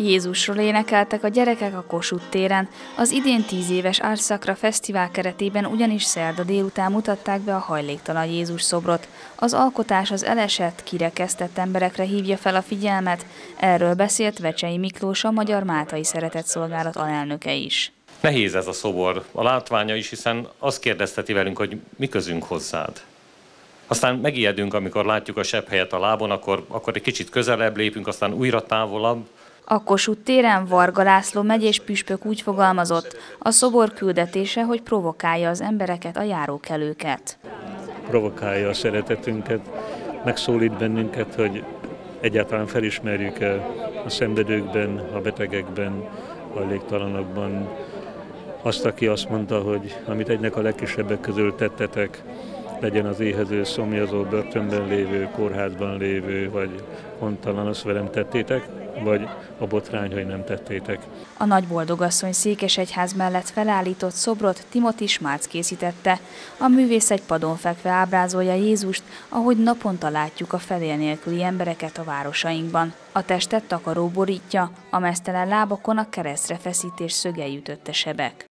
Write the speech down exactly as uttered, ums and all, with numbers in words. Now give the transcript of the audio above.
Jézusról énekeltek a gyerekek a Kossuth téren. Az idén tíz éves Ars Sacra Fesztivál keretében ugyanis szerda délután mutatták be a hajléktalan Jézus szobrot. Az alkotás az elesett, kirekesztett emberekre hívja fel a figyelmet. Erről beszélt Vecsei Miklós, a Magyar Máltai Szeretetszolgálat alelnöke is. Nehéz ez a szobor, a látványa is, hiszen azt kérdezteti velünk, hogy mi közünk hozzád. Aztán megijedünk, amikor látjuk a sebhelyet a lábon, akkor, akkor egy kicsit közelebb lépünk, aztán újra távolabb. A Kossuth téren Varga László megyés püspök úgy fogalmazott, a szobor küldetése, hogy provokálja az embereket, a járókelőket. Provokálja a szeretetünket, megszólít bennünket, hogy egyáltalán felismerjük el a szenvedőkben, a betegekben, a hajléktalanokban azt, aki azt mondta, hogy amit egynek a legkisebbek közül tettetek, legyen az éhező, szomjazó, börtönben lévő, kórházban lévő, vagy hontalan, azt velem tettétek, vagy a botrány, hogy nem tettétek. A Nagyboldogasszony székesegyház mellett felállított szobrot Timothy Schmalz készítette. A művész egy padon fekve ábrázolja Jézust, ahogy naponta látjuk a fedél nélküli embereket a városainkban. A testet takaró borítja, a meztelen lábakon a keresztre feszítés szögei ütötte sebek.